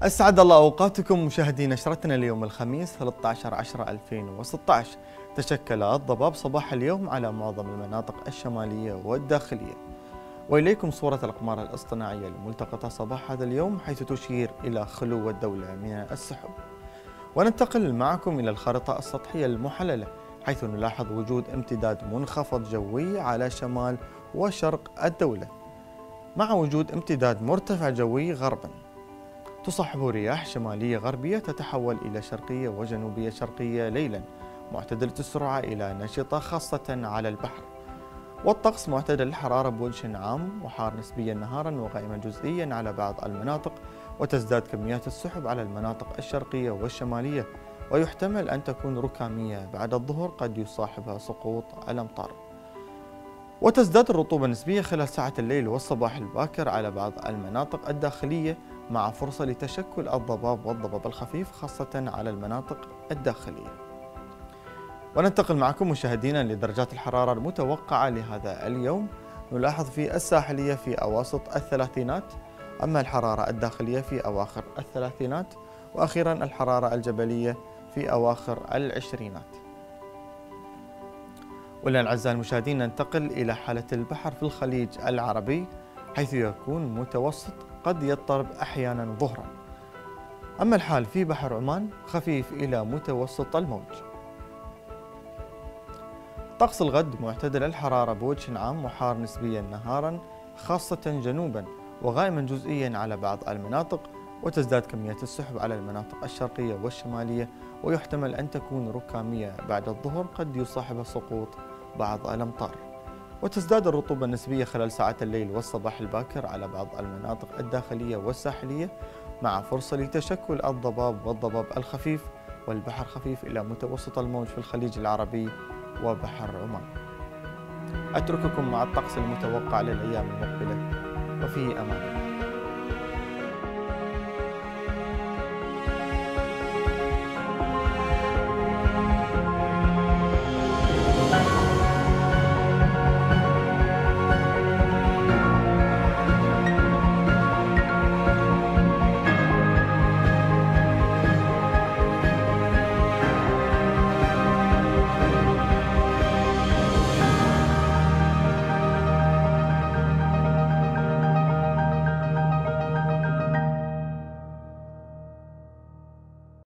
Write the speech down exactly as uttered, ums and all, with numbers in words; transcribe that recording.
أسعد الله أوقاتكم مشاهدي نشرتنا اليوم الخميس ثلاثة عشر عشرة ألفين وستة عشر. تشكل الضباب صباح اليوم على معظم المناطق الشمالية والداخلية. وإليكم صورة الأقمار الاصطناعية الملتقطة صباح هذا اليوم، حيث تشير إلى خلو الدولة من السحب. وننتقل معكم إلى الخارطة السطحية المحللة، حيث نلاحظ وجود امتداد منخفض جوي على شمال وشرق الدولة، مع وجود امتداد مرتفع جوي غرباً. تصاحبه رياح شمالية غربية تتحول إلى شرقية وجنوبية شرقية ليلاً، معتدلة السرعة إلى نشطة خاصة على البحر. والطقس معتدل الحرارة بوجه عام، وحار نسبيا نهارا وغائما جزئيا على بعض المناطق، وتزداد كميات السحب على المناطق الشرقية والشمالية، ويحتمل أن تكون ركامية بعد الظهر قد يصاحبها سقوط الأمطار. وتزداد الرطوبة النسبية خلال ساعة الليل والصباح الباكر على بعض المناطق الداخلية، مع فرصة لتشكل الضباب والضباب الخفيف خاصة على المناطق الداخلية. وننتقل معكم مشاهدينا لدرجات الحرارة المتوقعة لهذا اليوم. نلاحظ في الساحلية في أواسط الثلاثينات، أما الحرارة الداخلية في أواخر الثلاثينات، وأخيرا الحرارة الجبلية في أواخر العشرينات. والآن أعزائي المشاهدين ننتقل إلى حالة البحر في الخليج العربي، حيث يكون متوسط قد يضطرب أحيانا ظهرا. أما الحال في بحر عمان خفيف إلى متوسط الموج. طقس الغد معتدل الحرارة بوجه عام، وحار نسبيا نهارا خاصة جنوبا، وغائما جزئيا على بعض المناطق، وتزداد كمية السحب على المناطق الشرقية والشمالية، ويحتمل أن تكون ركامية بعد الظهر قد يصاحبها سقوط بعض الأمطار. وتزداد الرطوبة النسبية خلال ساعات الليل والصباح الباكر على بعض المناطق الداخلية والساحلية، مع فرصة لتشكل الضباب والضباب الخفيف، والبحر خفيف إلى متوسط الموج في الخليج العربي وبحر عمان. أترككم مع الطقس المتوقع للأيام المقبلة، وفي أمان الله.